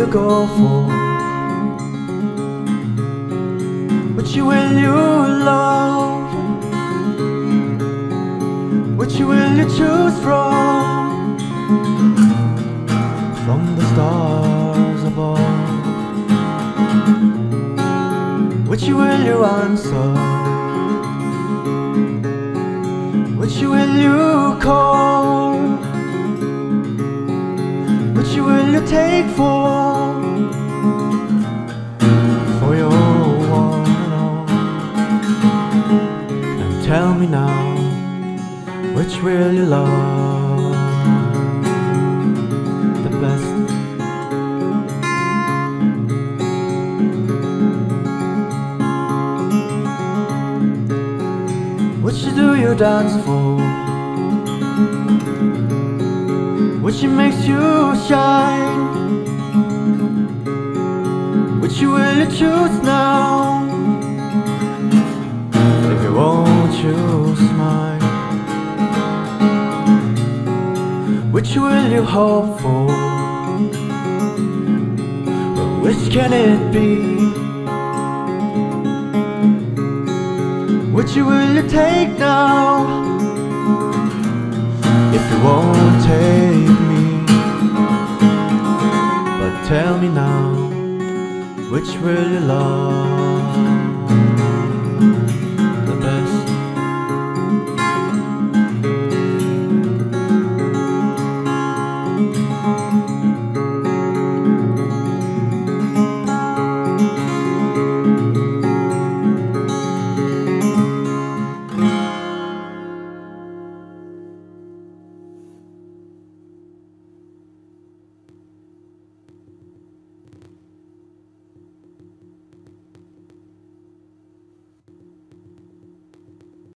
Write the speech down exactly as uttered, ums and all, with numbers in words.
you go for? Which will you love? Which will you choose from? From the stars above. Which will you answer? Which will you call? Which will you take for? For your one and all. And tell me now, which will you love the best? Which do you dance for? Which makes you shine? Which will you choose now? If you won't choose mine, which will you hope for? Well, which can it be? Which will you take now? If you won't take me, but tell me now, which will you love?